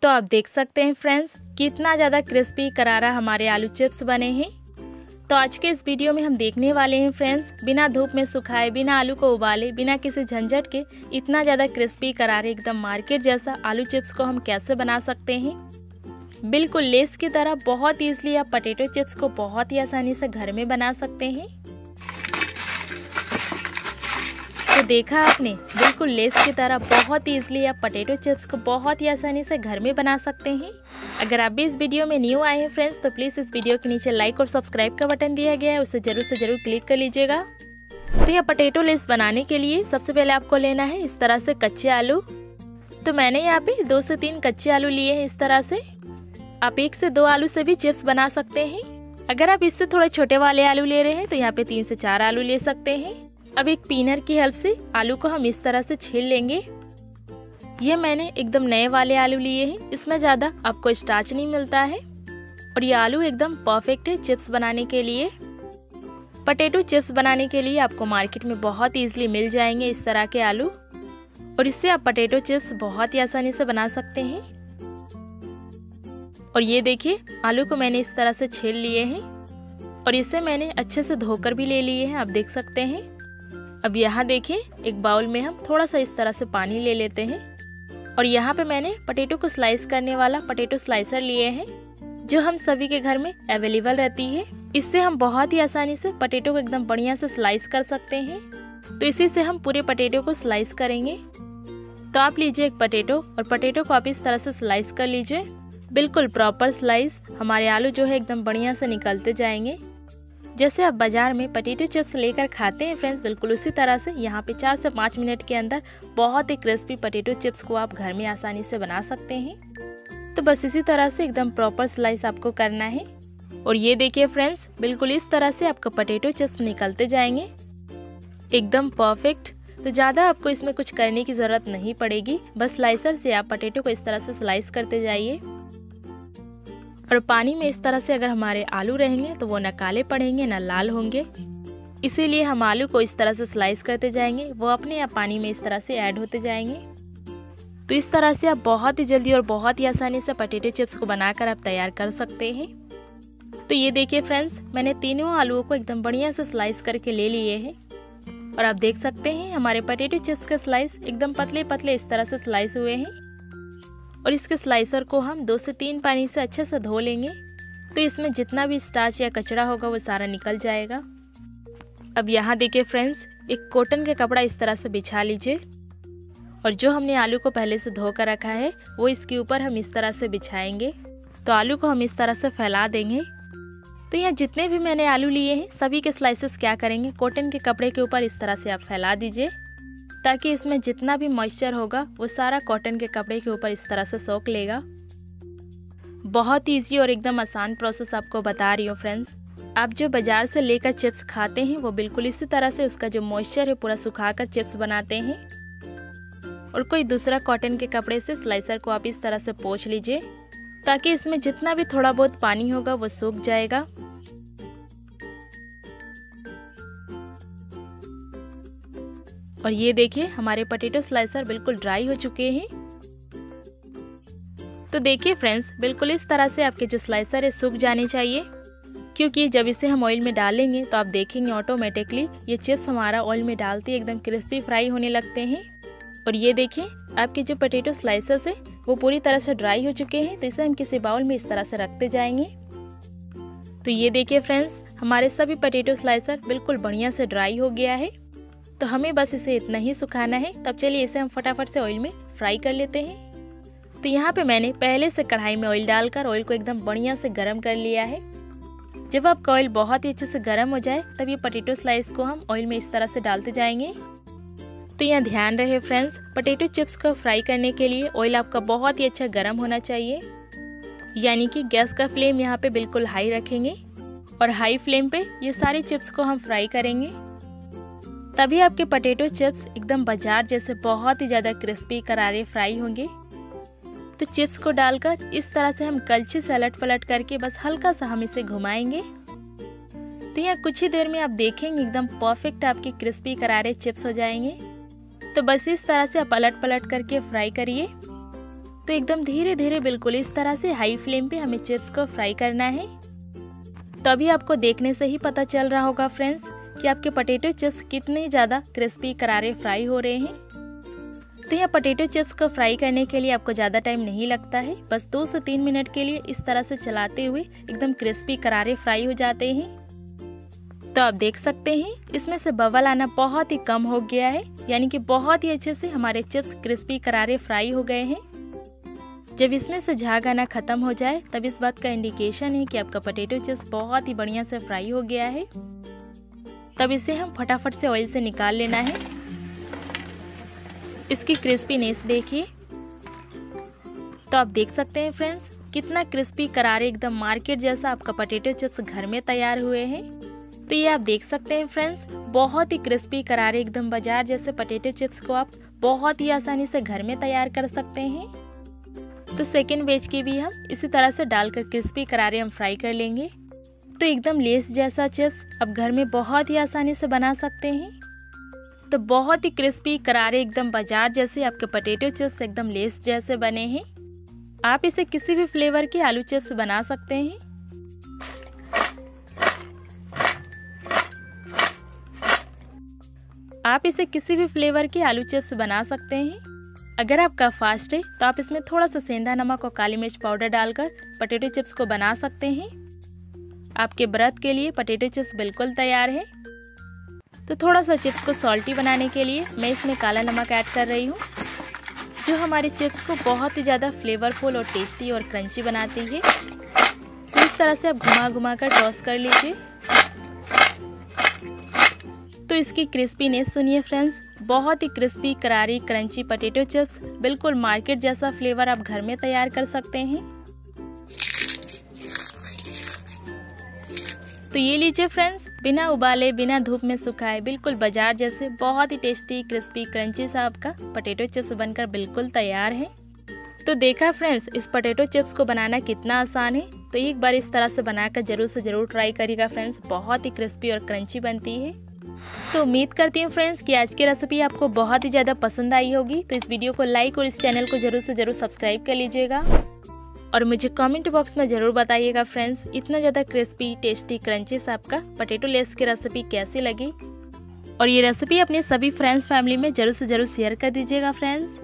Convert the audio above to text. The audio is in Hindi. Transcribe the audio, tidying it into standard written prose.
तो आप देख सकते हैं फ्रेंड्स कितना ज़्यादा क्रिस्पी करारा हमारे आलू चिप्स बने हैं। तो आज के इस वीडियो में हम देखने वाले हैं फ्रेंड्स, बिना धूप में सुखाए, बिना आलू को उबाले, बिना किसी झंझट के इतना ज़्यादा क्रिस्पी करारे एकदम मार्केट जैसा आलू चिप्स को हम कैसे बना सकते हैं। बिल्कुल लेस की तरह बहुत ईजिली आप पोटैटो चिप्स को बहुत ही आसानी से घर में बना सकते हैं। तो देखा आपने, बिल्कुल लेस की तरह बहुत ईजिली आप पोटैटो चिप्स को बहुत ही आसानी से घर में बना सकते हैं। अगर आप भी इस वीडियो में न्यू आए हैं फ्रेंड्स, तो प्लीज़ इस वीडियो के नीचे लाइक और सब्सक्राइब का बटन दिया गया है, उसे जरूर से जरूर क्लिक कर लीजिएगा। तो यह पोटैटो लेस बनाने के लिए सबसे पहले आपको लेना है इस तरह से कच्चे आलू। तो मैंने यहाँ पे 2 से 3 कच्चे आलू लिए हैं इस तरह से। आप 1 से 2 आलू से भी चिप्स बना सकते हैं। अगर आप इससे थोड़े छोटे वाले आलू ले रहे हैं तो यहाँ पे 3 से 4 आलू ले सकते हैं। अब एक पीनर की हेल्प से आलू को हम इस तरह से छील लेंगे। ये मैंने एकदम नए वाले आलू लिए हैं, इसमें ज़्यादा आपको स्टार्च नहीं मिलता है और ये आलू एकदम परफेक्ट है चिप्स बनाने के लिए। पोटैटो चिप्स बनाने के लिए आपको मार्केट में बहुत ईजिली मिल जाएंगे इस तरह के आलू, और इससे आप पोटैटो चिप्स बहुत ही आसानी से बना सकते हैं। और ये देखिए, आलू को मैंने इस तरह से छील लिए हैं और इसे मैंने अच्छे से धोकर भी ले लिए हैं, आप देख सकते हैं। अब यहाँ देखिए, एक बाउल में हम थोड़ा सा इस तरह से पानी ले लेते हैं और यहाँ पे मैंने पोटैटो को स्लाइस करने वाला पोटैटो स्लाइसर लिए हैं, जो हम सभी के घर में अवेलेबल रहती है। इससे हम बहुत ही आसानी से पोटैटो को एकदम बढ़िया से स्लाइस कर सकते हैं। तो इसी से हम पूरे पोटैटो को स्लाइस करेंगे। तो आप लीजिए एक पोटैटो और पोटैटो को आप इस तरह से स्लाइस कर लीजिए, बिल्कुल प्रॉपर स्लाइस। हमारे आलू जो है एकदम बढ़िया से निकलते जाएंगे। जैसे आप बाजार में पोटैटो चिप्स लेकर खाते हैं फ्रेंड्स, बिल्कुल उसी तरह से यहाँ पे 4 से 5 मिनट के अंदर बहुत ही क्रिस्पी पोटैटो चिप्स को आप घर में आसानी से बना सकते हैं। तो बस इसी तरह से एकदम प्रॉपर स्लाइस आपको करना है। और ये देखिए फ्रेंड्स, बिल्कुल इस तरह से आपको पोटैटो चिप्स निकलते जाएंगे एकदम परफेक्ट। तो ज़्यादा आपको इसमें कुछ करने की ज़रूरत नहीं पड़ेगी, बस स्लाइसर से आप पोटैटो को इस तरह से स्लाइस करते जाइए। और पानी में इस तरह से अगर हमारे आलू रहेंगे तो वो ना काले पड़ेंगे ना लाल होंगे, इसीलिए हम आलू को इस तरह से स्लाइस करते जाएंगे, वो अपने आप पानी में इस तरह से ऐड होते जाएंगे। तो इस तरह से आप बहुत ही जल्दी और बहुत ही आसानी से पोटैटो चिप्स को बनाकर आप तैयार कर सकते हैं। तो ये देखिए फ्रेंड्स, मैंने तीनों आलूओं को एकदम बढ़िया से स्लाइस करके ले लिए हैं और आप देख सकते हैं हमारे पोटैटो चिप्स के स्लाइस एकदम पतले पतले इस तरह से स्लाइस हुए हैं। और इसके स्लाइसर को हम 2 से 3 पानी से अच्छे से धो लेंगे, तो इसमें जितना भी स्टार्च या कचरा होगा वो सारा निकल जाएगा। अब यहाँ देखिए फ्रेंड्स, एक कॉटन का कपड़ा इस तरह से बिछा लीजिए और जो हमने आलू को पहले से धो कर रखा है वो इसके ऊपर हम इस तरह से बिछाएंगे। तो आलू को हम इस तरह से फैला देंगे। तो यहाँ जितने भी मैंने आलू लिए हैं सभी के स्लाइसेस क्या करेंगे, कॉटन के कपड़े के ऊपर इस तरह से आप फैला दीजिए, ताकि इसमें जितना भी मॉइस्चर होगा वो सारा कॉटन के कपड़े के ऊपर इस तरह से सोख लेगा। बहुत ईजी और एकदम आसान प्रोसेस आपको बता रही हूँ फ्रेंड्स। आप जो बाजार से लेकर चिप्स खाते हैं वो बिल्कुल इसी तरह से उसका जो मॉइस्चर है पूरा सुखाकर चिप्स बनाते हैं। और कोई दूसरा कॉटन के कपड़े से स्लाइसर को आप इस तरह से पोंछ लीजिए, ताकि इसमें जितना भी थोड़ा बहुत पानी होगा वो सूख जाएगा। और ये देखिए, हमारे पोटैटो स्लाइसर बिल्कुल ड्राई हो चुके हैं। तो देखिए फ्रेंड्स, बिल्कुल इस तरह से आपके जो स्लाइसर है सूख जाने चाहिए, क्योंकि जब इसे हम ऑयल में डालेंगे तो आप देखेंगे ऑटोमेटिकली ये चिप्स हमारा ऑयल में डालते ही एकदम क्रिस्पी फ्राई होने लगते हैं। और ये देखिए, आपके जो पोटैटो स्लाइसर्स है वो पूरी तरह से ड्राई हो चुके हैं। तो इसे हम किसी बाउल में इस तरह से रखते जाएंगे। तो ये देखिए फ्रेंड्स, हमारे सभी पोटैटो स्लाइसर बिल्कुल बढ़िया से ड्राई हो गया है। तो हमें बस इसे इतना ही सुखाना है। तब चलिए इसे हम फटाफट से ऑयल में फ्राई कर लेते हैं। तो यहाँ पे मैंने पहले से कढ़ाई में ऑयल डालकर ऑयल को एकदम बढ़िया से गर्म कर लिया है। जब आपका ऑयल बहुत ही अच्छे से गर्म हो जाए तब ये पोटैटो स्लाइस को हम ऑयल में इस तरह से डालते जाएंगे। तो यहाँ ध्यान रहे फ्रेंड्स, पोटैटो चिप्स को फ्राई करने के लिए ऑयल आपका बहुत ही अच्छा गर्म होना चाहिए, यानी कि गैस का फ्लेम यहाँ पे बिल्कुल हाई रखेंगे और हाई फ्लेम पे ये सारे चिप्स को हम फ्राई करेंगे। तभी आपके पोटैटो चिप्स एकदम बाजार जैसे बहुत ही ज़्यादा क्रिस्पी करारे फ्राई होंगे। तो चिप्स को डालकर इस तरह से हम कलछी से अलट पलट करके बस हल्का सा हम इसे घुमाएंगे। तो यहाँ कुछ ही देर में आप देखेंगे एकदम परफेक्ट आपके क्रिस्पी करारे चिप्स हो जाएंगे। तो बस इस तरह से आप पलट पलट करके फ्राई करिए। तो एकदम धीरे धीरे बिल्कुल इस तरह से हाई फ्लेम पे हमें चिप्स को फ्राई करना है। तो अभी आपको देखने से ही पता चल रहा होगा फ्रेंड्स कि आपके पोटैटो चिप्स कितने ज़्यादा क्रिस्पी करारे फ्राई हो रहे हैं। तो यहाँ पोटैटो चिप्स को फ्राई करने के लिए आपको ज़्यादा टाइम नहीं लगता है, बस 2 से 3 मिनट के लिए इस तरह से चलाते हुए एकदम क्रिस्पी करारे फ्राई हो जाते हैं। तो आप देख सकते हैं इसमें से बबल आना बहुत ही कम हो गया है, यानी कि बहुत ही अच्छे से हमारे चिप्स क्रिस्पी करारे फ्राई हो गए हैं। जब इसमें से झाग आना खत्म हो जाए तब इस बात का इंडिकेशन है कि आपका पोटैटो चिप्स बहुत ही बढ़िया से फ्राई हो गया है। तब इसे हम फटाफट से ऑयल से निकाल लेना है। इसकी क्रिस्पीनेस देखिए। तो आप देख सकते हैं फ्रेंड्स कितना क्रिस्पी करारे एकदम मार्केट जैसा आपका पोटैटो चिप्स घर में तैयार हुए हैं। तो ये आप देख सकते हैं फ्रेंड्स बहुत ही क्रिस्पी करारे एकदम बाजार जैसे पोटैटो चिप्स को आप बहुत ही आसानी से घर में तैयार कर सकते हैं। तो सेकेंड बैच की भी हम इसी तरह से डालकर क्रिस्पी करारे हम फ्राई कर लेंगे। तो एकदम लेस जैसा चिप्स आप घर में बहुत ही आसानी से बना सकते हैं। तो बहुत ही क्रिस्पी करारे एकदम बाजार जैसे आपके पोटैटो चिप्स एकदम लेस जैसे बने हैं। आप इसे किसी भी फ्लेवर के आलू चिप्स बना सकते हैं। आप इसे किसी भी फ्लेवर के आलू चिप्स बना सकते हैं। अगर आपका फास्ट है तो आप इसमें थोड़ा सा सेंधा नमक और काली मिर्च पाउडर डालकर पोटैटो चिप्स को बना सकते हैं। आपके व्रत के लिए पोटैटो चिप्स बिल्कुल तैयार है। तो थोड़ा सा चिप्स को सॉल्टी बनाने के लिए मैं इसमें काला नमक ऐड कर रही हूँ, जो हमारे चिप्स को बहुत ही ज़्यादा फ्लेवरफुल और टेस्टी और क्रंची बनाती है। तो इस तरह से आप घुमा घुमा कर टॉस कर लीजिए। तो इसकी क्रिस्पीनेस सुनिए फ्रेंड्स, बहुत ही क्रिस्पी करारी क्रंची पोटैटो चिप्स बिल्कुल मार्केट जैसा फ्लेवर आप घर में तैयार कर सकते हैं। तो ये लीजिए फ्रेंड्स, बिना उबाले बिना धूप में सुखाए बिल्कुल बाजार जैसे बहुत ही टेस्टी क्रिस्पी क्रंची सा आपका पोटैटो चिप्स बनकर बिल्कुल तैयार है। तो देखा फ्रेंड्स इस पोटैटो चिप्स को बनाना कितना आसान है। तो एक बार इस तरह से बनाकर जरूर से जरूर ट्राई करिएगा फ्रेंड्स, बहुत ही क्रिस्पी और क्रंची बनती है। तो उम्मीद करती हूँ फ्रेंड्स कि आज की रेसिपी आपको बहुत ही ज़्यादा पसंद आई होगी। तो इस वीडियो को लाइक और इस चैनल को जरूर से जरूर सब्सक्राइब कर लीजिएगा और मुझे कमेंट बॉक्स में ज़रूर बताइएगा फ्रेंड्स इतना ज़्यादा क्रिस्पी टेस्टी क्रंची सा आपका पोटैटो लेस की रेसिपी कैसी लगी। और ये रेसिपी अपने सभी फ्रेंड्स फैमिली में जरूर से जरूर शेयर कर दीजिएगा फ्रेंड्स।